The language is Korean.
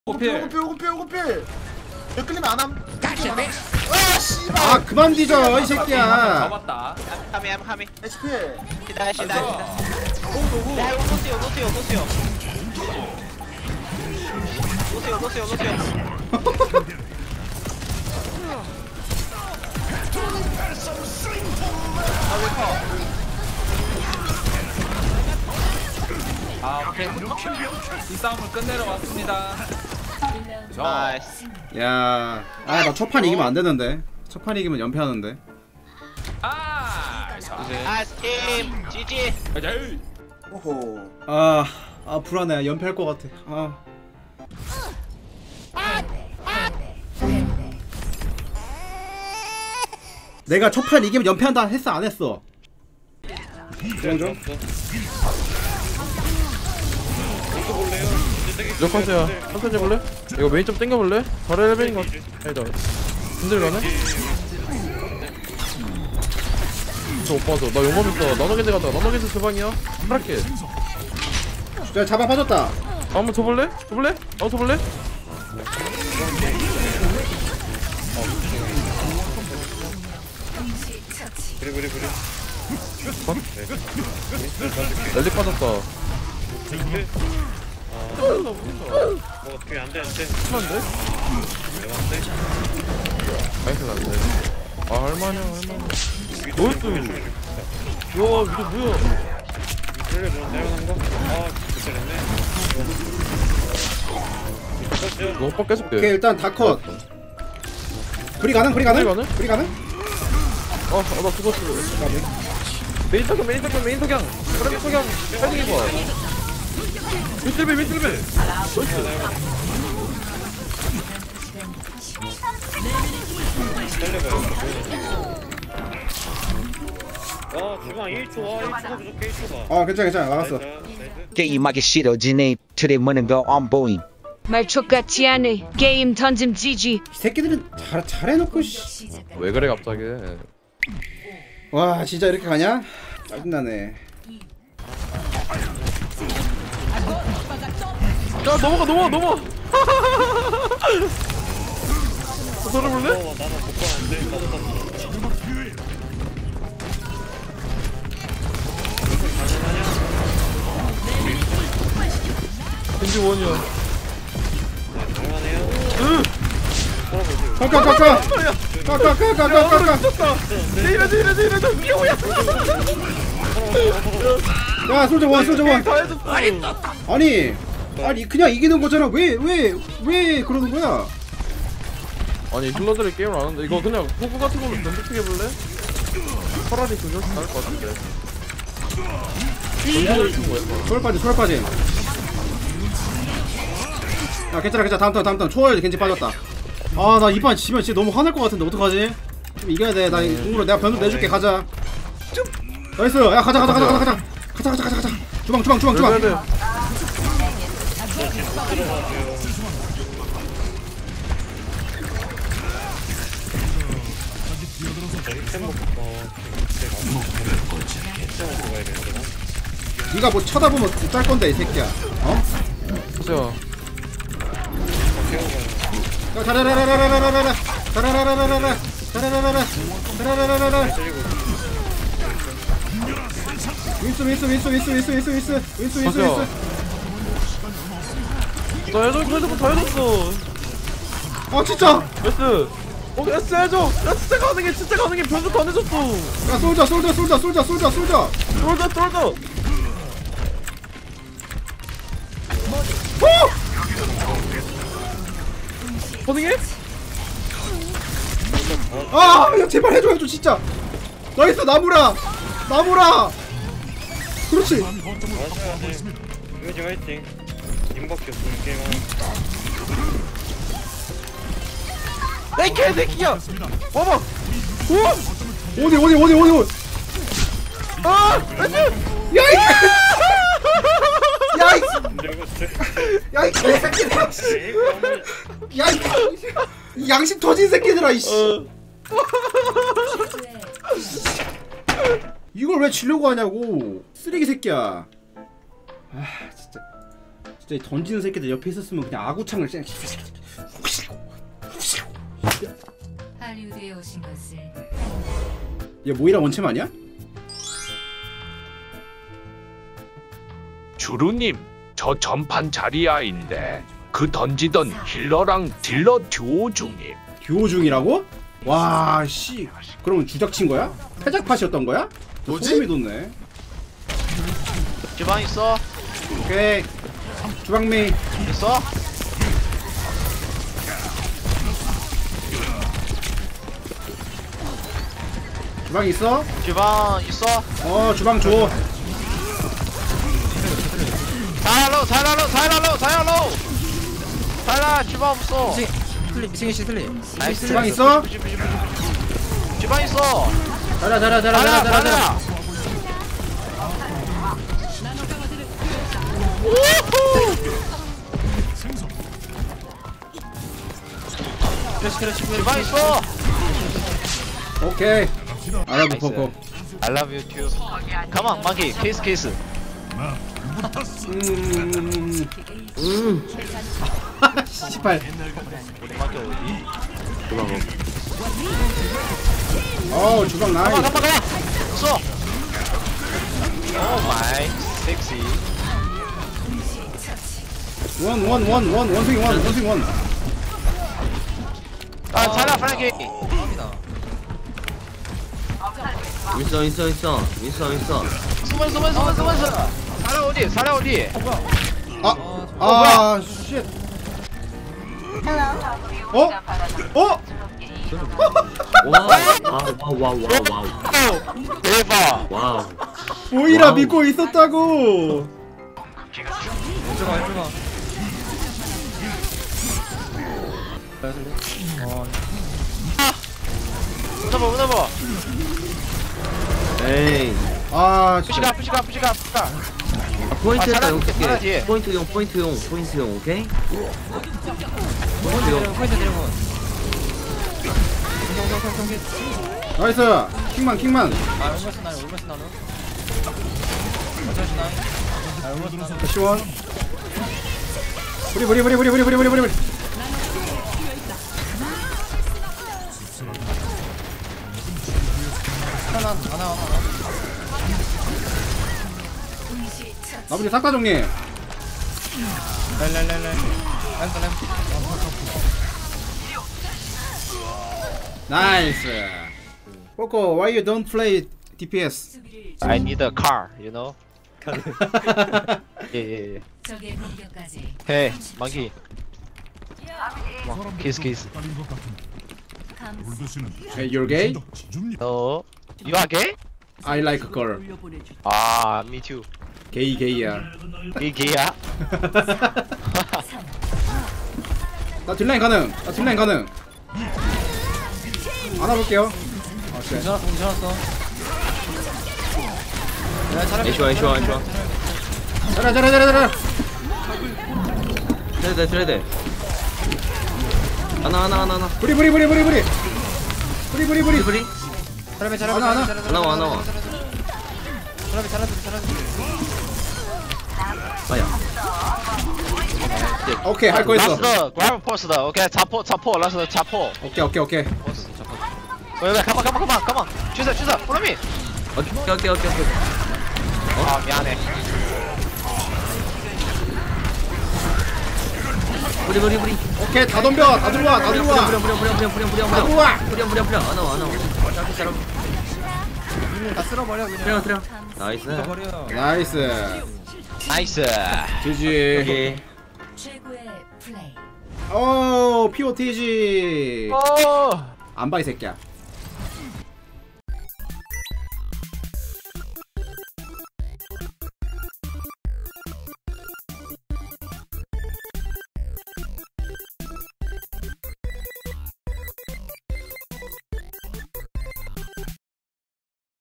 오필 오고필 끌리면 안함. 아 그만 뒤져 이 새끼야. 잡았다. 카미 HP 시다 노구. 야 이거 노스요 아 오케이. 이 싸움을 끝내러 왔습니다. 나이스. 야, 아 나 첫판 이기면 안 되는데. 첫판 이기면 연패하는데. 나이스 팀 GG. 오호. 아 불안해. 연패할 것 같아. 내가 첫판 이기면 연패한다 했어 안 했어? 그냥 좀. 몇 컨트야? 천천히 해볼래? 이거 메인 좀 땡겨볼래? 바로 헬벤인 것 같아. 아니다. 힘들가네? 저 오빠 나 용검 있어. 나노겐드 가자. 나노겐드 주방이야. 파랗게. 야 잡아 빠졌다. 한번 줘볼래? 한번 줘볼래? 그래. 랠리 빠졌다. 뭐 어떻게 안돼. 심한데? 나이스 안돼. 아 할만해. 나이스. 야 이거 뭐야? 그래 뭐 내가 아 됐네. 너 오빠 계속 돼. 오케이 일단 다 컷. 불이 가능? 불이 가능? 나 죽었어. 메인 석양. 그럼 석양. 빨리 해봐. 미틀벨. 주방 1초. 1초가 부족해. 1초가. 괜찮아 막았어. 게임하기 싫어지네. 트림하는 거 안 보임. 말촉 같지 않네. 게임 던짐 지지. 이 새끼들은 잘해놓고 씨. 왜 그래 갑자기? 와 진짜 이렇게 가냐? 짜증나네. 야 넘어가. 돌아볼래? 나는 복권 안 돼. 겐지 원이야. 가가가가. 이래. 미호야. 야 솔저 원. 다 해줬어. 아니 그냥 이기는 거잖아. 왜 그러는 거야? 아니 힐러들이 게임을 안 하는데 이거 그냥 호구 같은 걸로 던져치기 해볼래? 차라리 그게 훨씬 나을 것 같은데. 던져를 친 거야. 초월 빠짐. 야 괜찮아. 다음 턴 초월 겐지 빠졌다. 아 나 이판 지면 진짜 너무 화날 것 같은데 어떡하지? 좀 이겨야 돼. 나 궁으로 내가 변수 내줄게. 가자. 나이스. 야 가자. 주방. 그래야 돼. 네가 뭐 쳐다보면 짤 건데 이 새끼야. 보세요. 야 자라라라라라라라라. 윈스. 나 해줘. 그래도 다 해줬어. 아 진짜. S. S 해줘. 야 진짜 가능해. 변수 다 내줬어. 야 솔져. 쫄져. 가능해? 야 제발 해줘 진짜. 나이스 나무라. 그렇지. 이거지 화이팅. 님밖에 없으면 게임 하나. 이 개새끼야. 봐봐. 우와. 어디. 아. 야이 개새끼들아. 이 양심 터진 새끼들아 이씨. 이걸 왜 치려고 하냐고 쓰레기 새끼야. 아 진짜 진짜 던지는 새끼들 옆에 있었으면 그냥 아구창을 그냥 할리우드에 오신 것을 얘 모이라 원챔 아니야? 주루님, 저 전판 자리아인데 그 던지던 힐러랑 딜러 듀오 중임. 듀오 중이라고? 와 씨. 그러면 주작친 거야? 패작팟이었던 거야? 뭐지? 소름이 돋네. 주방 있어? 오케이. 주방미. 있어? 주방 있어? 주방 있어? 주방 줘. 자야로 자야 주방 없어. 나이스. 주방 있어? 주방 있어. 자라. 주방 있어. 오케이. 알아보 포코. I love you too. Come on, monkey. Kiss. 씨발. 우리 monkey 어디? 주방 나이. 가만. 있어. Oh my, sexy. 원숭이 원. 아, 자라 프랭키. 있어. 숨어. 사라 어디? 쉣. 와우. 대박. 와우. 오히려 와우. 믿고 있었다고. 웃어봐. 에이. 진짜. 푸시가. 포인트에다 잘하네, 용 쓸게. 잘하지. 포인트용, 오케이? 나이스. 킹만. 시원. 브리. 나머지 싹다 정리. 나이스. 포코, why you don't play DPS? I need a car, you know. 예. 적의 공격까지 Hey, monkey. Kiss. Hey, you're gay? No. You are gay? I like girl. Ah, me too. 게이야. 이 게이야? 나 딜라인 가능. 안아볼게요. 괜찮았어. 좋아. 자라. 트레드. 하나. 브리. 나와. 아야. 오케이, 할 거 있어. 라스트 그라브 포스다. 오케이, 자포. 라스트 자포. 오케이. 왜, 가만. 주사. follow me. 오케이. 아, 미안해. 뿌리. 오케이, 다 덤벼. 다 들어와. 뿌려. 안 나와. 다 쓸어버려 그냥. 트레. 나이스. 버려. 나이스. GG. 오케이. 최고의 플레이. POTG. 안 봐 이 새끼야.